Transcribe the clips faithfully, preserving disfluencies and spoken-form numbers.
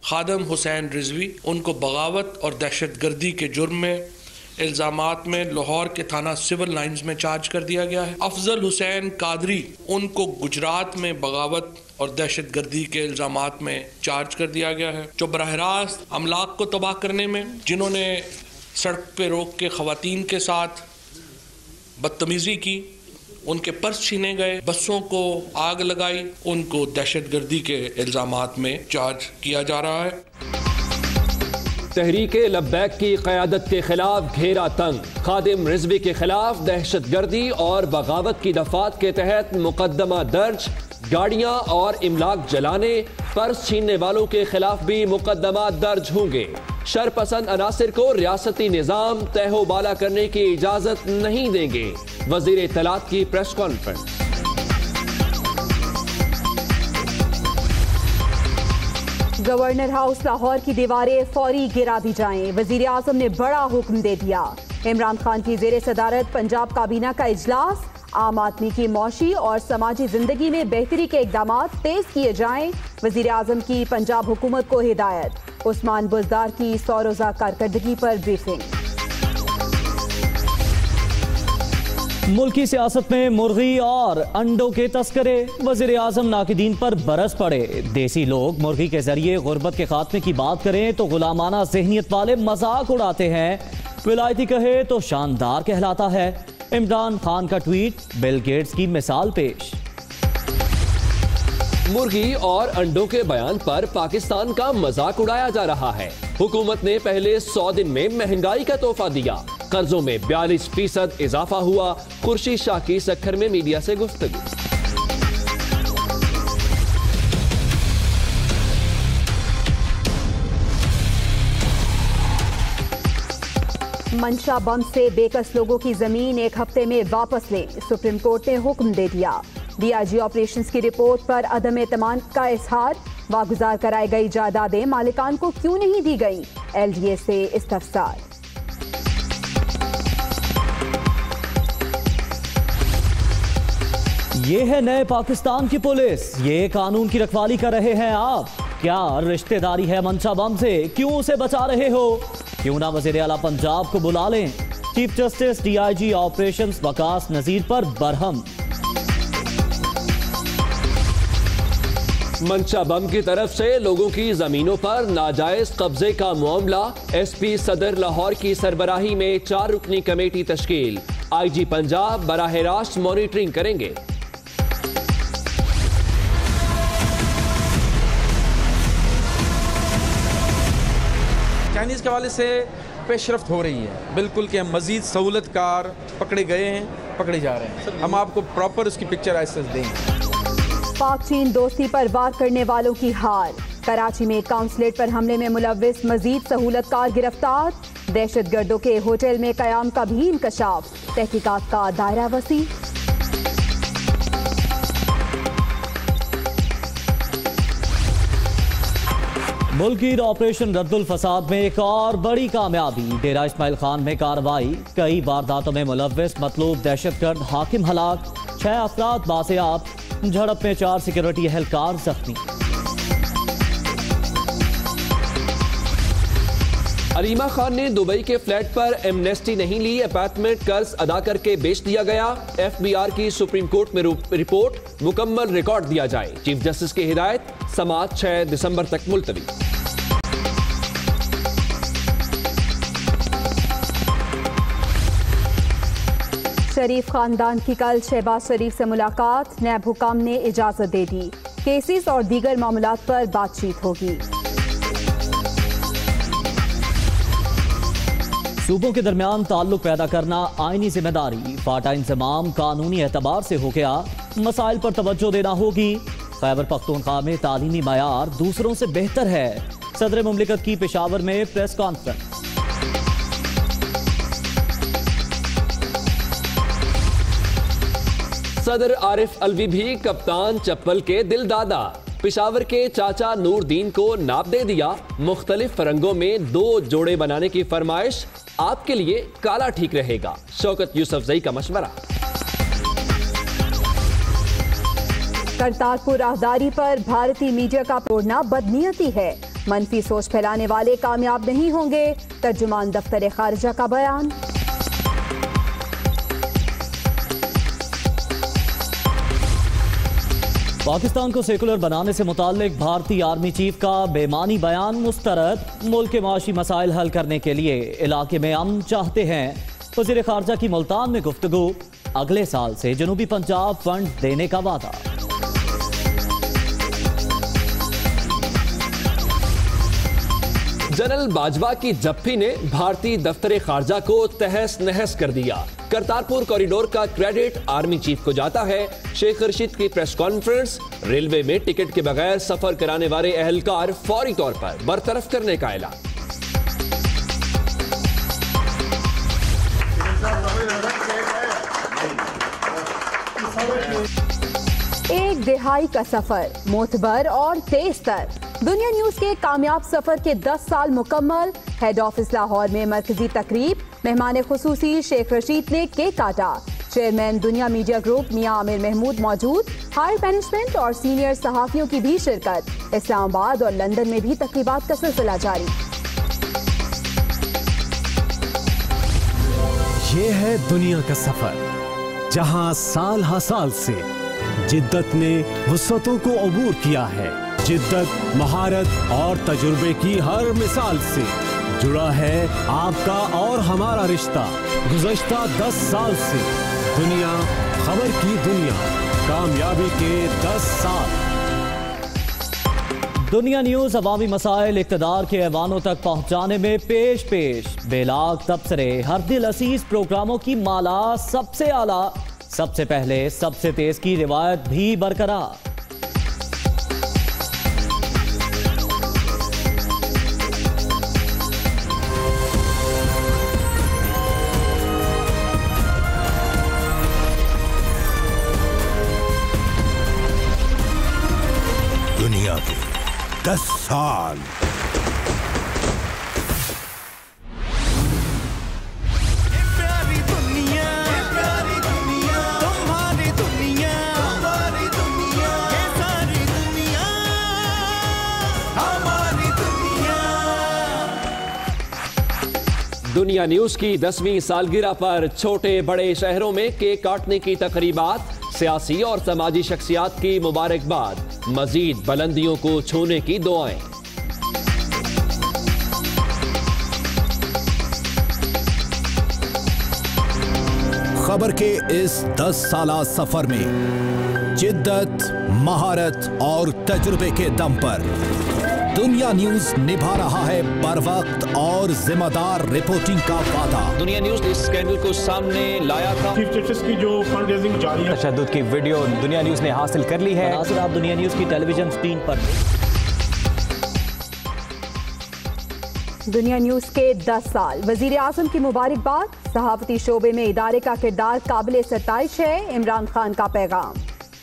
खादम हुसैन रिजवी, उनको बगावत और दहशत गर्दी के जुर्म में इल्ज़ामात में लाहौर के थाना सिविल लाइंस में चार्ज कर दिया गया है। अफजल हुसैन कादरी, उनको गुजरात में बगावत और दहशत गर्दी के इल्ज़ामात में चार्ज कर दिया गया है। जो बराह रास्त अमलाक को तबाह करने में, जिन्होंने सड़क पे रोक के ख़वातीन के साथ बदतमीज़ी की, उनके पर्स छीने गए, बसों को आग लगाई, उनको दहशत गर्दी के इल्ज़ामात में चार्ज किया जा रहा है। तहरीके लब्बैक की क़यादत के खिलाफ घेरा तंग, खादिम रिजवी के खिलाफ दहशत गर्दी और बगावत की दफात के तहत मुकदमा दर्ज। गाड़ियां और इमलाक जलाने, पर्स छीनने वालों के खिलाफ भी मुकदमा दर्ज होंगे। शरपसंद अनासिर को रियासती निज़ाम तहबाला करने की इजाजत नहीं देंगे। वज़ीर इत्तलात की press conference. Governor house Lahore की दीवारें फौरी गिरा दी जाएं, वजीर आजम ने बड़ा हुक्म दे दिया। इमरान खान की जेर सदारत पंजाब काबीना का इजलास, आम आदमी की मौशी और समाजी जिंदगी में बेहतरी के इकदाम तेज किए जाएं। वजीर आजम की पंजाब हुकूमत को हिदायत। उस्मान बुजदार की सौ रोजा कारकर्दगी पर ब्रीफिंग। मुल्की सियासत में मुर्गी और अंडों के तस्करे, वज़ीर आज़म नाकिदीन पर बरस पड़े। देसी लोग मुर्गी के जरिए गुर्बत के खात्मे की बात करें तो गुलामाना ज़हनियत वाले मजाक उड़ाते हैं। विलायती कहे तो शानदार कहलाता है। इमरान खान का ट्वीट बिल गेट्स की मिसाल पेश। मुर्गी और अंडों के बयान पर पाकिस्तान का मजाक उड़ाया जा रहा है। हुकूमत ने पहले सौ दिन में महंगाई का तोहफा दिया, कर्जों में बयालीस फीसद इजाफा हुआ। खुर्शीद शाह की सक्खर में मीडिया से गुफ्तगू। मंशा बम से बेकस लोगों की जमीन एक हफ्ते में वापस लें, सुप्रीम कोर्ट ने हुक्म दे दिया। डीआईजी ऑपरेशंस की रिपोर्ट पर अदम एतमाद का इजहार, वागुजार कराई गई जायदादें मालिकान को क्यों नहीं दी गई, एलडीए से इस्तफसार। ये है नए पाकिस्तान की पुलिस, ये कानून की रखवाली कर रहे हैं आप। क्या रिश्तेदारी है मंशा बम से, क्यों उसे बचा रहे हो? क्यों ना वज़ीर आला पंजाब को बुला लें। Chief justice DIG operations Waqas Nazir पर बरहम। मंशा बम की तरफ से लोगों की जमीनों पर नाजायज कब्जे का मामला, एसपी सदर लाहौर की सरबराही में चार रुकनी कमेटी तश्कील। आईजी पंजाब बराह रास्त मॉनिटरिंग करेंगे। चाइनीज के हवाले से पेशरफ्त हो रही है बिल्कुल कि हम मजीद सहूलतकार पकड़े गए हैं, पकड़े जा रहे हैं। हम आपको प्रॉपर उसकी पिक्चर ऐसे देंगे। पाक चीन दोस्ती पर वार करने वालों की हार, कराची में काउंसलेट पर हमले में मुलव्विस मजीद सहूलतकार गिरफ्तार। दहशत गर्दों के होटल में कयाम का भी इंकशाफ, तहकीकात का दायरा वसी। मुल्की ऑपरेशन रद्दुल फसाद में एक और बड़ी कामयाबी, डेरा इस्माइल खान में कार्रवाई। कई वारदातों में मुलव्विस मतलूब दहशतगर्द हाकिम हलाक, छह अफराद बासियाब। झड़प में चार सिक्योरिटी एहलकार जख्मी। अलीमा खान ने दुबई के फ्लैट पर एमनेस्टी नहीं ली, अपार्टमेंट कर्ज अदा करके बेच दिया गया। एफबीआर की सुप्रीम कोर्ट में रिपोर्ट, मुकम्मल रिकॉर्ड दिया जाए। चीफ जस्टिस की हिदायत, समाअत छह दिसंबर तक मुलतवी। शरीफ खानदान की कल शहबाज शरीफ से मुलाकात, नैब हुकाम ने इजाजत दे दी। केसेस और दीगर मामलात पर बातचीत होगी। सूबों के दरमियान ताल्लुक पैदा करना आईनी जिम्मेदारी, फाटा इंतजाम कानूनी एतबार से हो गया। मसाइल पर तवज्जो देना होगी। खैबर पख्तूनख्वा में तालीमी मयार दूसरों से बेहतर है। सदर मुमलिकत की पेशावर में प्रेस कॉन्फ्रेंस। सदर आरिफ अलवी भी कप्तान चप्पल के दिल दादा, पेशावर के चाचा नूरदीन को नाप दे दिया। मुख्तलिफ रंगों में दो जोड़े बनाने की फरमाइश, आपके लिए काला ठीक रहेगा। शौकत यूसुफजई का मशवरा। करतारपुर राहदारी पर भारतीय मीडिया का तोड़ना बदनीयती है, मनफी सोच फैलाने वाले कामयाब नहीं होंगे, तर्जुमान दफ्तर खारिजा का बयान। पाकिस्तान को सेकुलर बनाने से मुताल्लिक भारतीय आर्मी चीफ का बेमानी बयान मुस्तरद। मुल्क के माशी मसाइल हल करने के लिए इलाके में अमन चाहते हैं। वज़ीर खारजा की मुल्तान में गुफ्तगू। अगले साल से जनूबी पंजाब फंड देने का वादा। जनरल बाजवा की जप्फी ने भारतीय दफ्तर खारजा को तहस नहस कर दिया। करतारपुर कॉरिडोर का क्रेडिट आर्मी चीफ को जाता है। शेख रशीद की प्रेस कॉन्फ्रेंस। रेलवे में टिकट के बगैर सफर कराने वाले एहलकार फौरी तौर पर बरतरफ करने का ऐलान। एक दिहाई का सफर, मोतबर और तेज तर। दुनिया न्यूज के कामयाब सफर के दस साल मुकम्मल। हेड ऑफिस लाहौर में मरकजी तकरीब। मेहमान खुसूसी शेख रशीद ने केक काटा। Chairman Dunya media group Mian Amir Mahmood मौजूद। हायर मैनेजमेंट और सीनियर सहाफियों की भी शिरकत। इस्लामाबाद और लंदन में भी तकरीबात का सिलसिला जारी। ये है दुनिया का सफर, जहां साल हर साल से जिद्दत ने वुसअतों को अबूर किया है। जिद्दत, महारत और तजुर्बे की हर मिसाल से जुड़ा है आपका और हमारा रिश्ता। गुज़श्ता दस साल से दुनिया खबर की दुनिया, कामयाबी के दस साल। दुनिया न्यूज अवामी मसाइल इक़्तिदार के ऐवानों तक पहुंचाने में पेश पेश। बेलाग तबसरे, हर दिल असीज प्रोग्रामों की माला, सबसे आला, सबसे पहले, सबसे तेज की रिवायत भी बरकरार। दुनिया के दस साल। दुनिया न्यूज की दसवीं सालगिरह पर छोटे बड़े शहरों में केक काटने की तकरीबात। सियासी और समाजी शख्सियात की मुबारकबाद। मजीद बुलंदियों को छूने की दुआएं। खबर के इस दस साला सफर में जिद्दत, महारत और तजुर्बे के दम पर दुनिया न्यूज निभा रहा है बर वक्त और जिम्मेदार रिपोर्टिंग का वादा। दुनिया न्यूज ने इस स्कैंडल को सामने लाया था। चीफ जस्टिस की जो फंड रेजिंग जारी है, तशद्दुद की वीडियो दुनिया न्यूज ने हासिल कर ली है। नाज़रीन, आप दुनिया न्यूज की टेलीविजन स्क्रीन पर दुनिया न्यूज के दस साल। वजीर आजम की मुबारकबाद। सहाफती शोबे में इदारे का किरदार काबिल सताइश है। इमरान खान का पैगाम।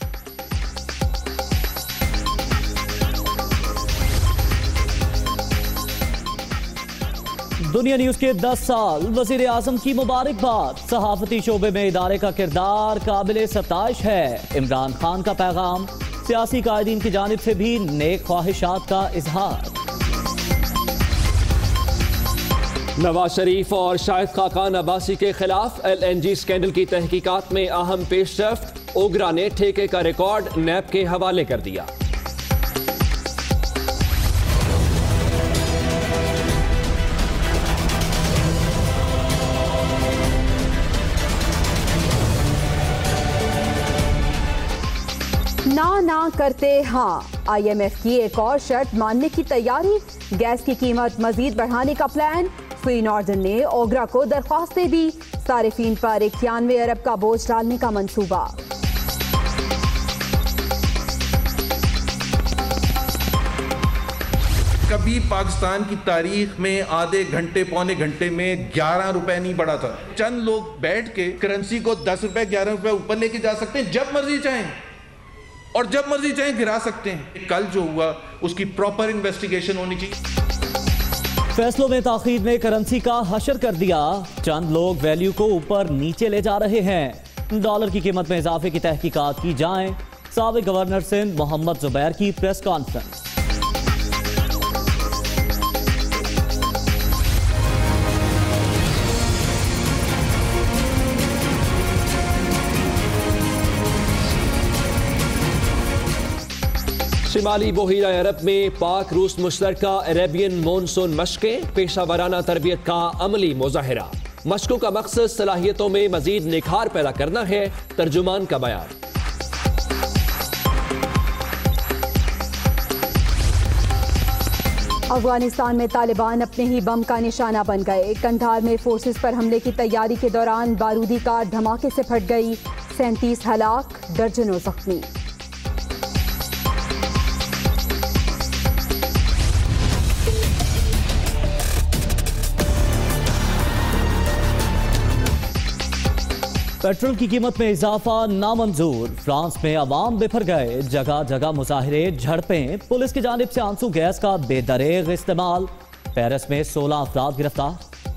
दुनिया न्यूज के दस साल। वजीर आजम की मुबारकबाद। सहाफती शोबे में इदारे का किरदार काबिल सताइश है। इमरान खान का पैगाम। सियासी कायदीन की जानिब से भी नेक ख्वाहिशात का इजहार। नवाज शरीफ और शाहिद खाकान अब्बासी के खिलाफ एल एन जी स्कैंडल की तहकीकात में अहम पेशरफ्त। ओगरा ने ठेके का रिकॉर्ड नैब के हवाले कर दिया। ना ना करते हाँ। आई एम एफ की एक और शर्त मानने की तैयारी। गैस की कीमत मजीद बढ़ाने का प्लान। फ्री नॉर्दर्न ने ओगरा को दरख्वास्त दे दी। सारिफीन पर इक्यानवे अरब का बोझ डालने का मंसूबा। कभी पाकिस्तान की तारीख में आधे घंटे पौने घंटे में ग्यारह रुपए नहीं बढ़ा था। चंद लोग बैठ के करेंसी को दस रुपए ग्यारह रुपए ऊपर लेके जा सकते हैं जब मर्जी चाहें, और जब मर्जी चाहें गिरा सकते हैं। कल जो हुआ उसकी प्रॉपर इन्वेस्टिगेशन होनी चाहिए। फैसलों में ताखीर ने करेंसी का हशर कर दिया। चंद लोग वैल्यू को ऊपर नीचे ले जा रहे हैं। डॉलर की कीमत में इजाफे की तहकीकात की जाएं। साबिक गवर्नर सिंध मोहम्मद जुबैर की प्रेस कॉन्फ्रेंस। शिमाली बहिरा अरब में पाक रूस मुश्तरका अरेबियन मॉनसून मशकें, पेशा वराना तरबियत का अमली मुजाहिरा। मशकों का मकसद सलाहियतों में मजीद निखार पैदा करना है, तर्जुमान का बयान। अफगानिस्तान में तालिबान अपने ही बम का निशाना बन गए। कंधार में फोर्सेस पर हमले की तैयारी के दौरान बारूदी कार धमाके से फट गई, सैंतीस हलाक, दर्जनों जख्मी। पेट्रोल की कीमत में इजाफा नामंजूर। फ्रांस में अवाम बिफर गए, जगह जगह मुजाहिरे, झड़पें, पुलिस की जानिब से आंसू गैस का बेदरेग इस्तेमाल। पेरिस में सोलह अफराद गिरफ्तार।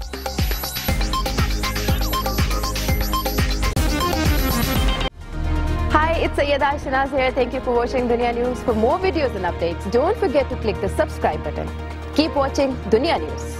Hi, it's Sayyeda Shanaz here. Thank you for watching Dunya News. For more videos and updates, don't forget to click the subscribe button. Keep watching Dunya News.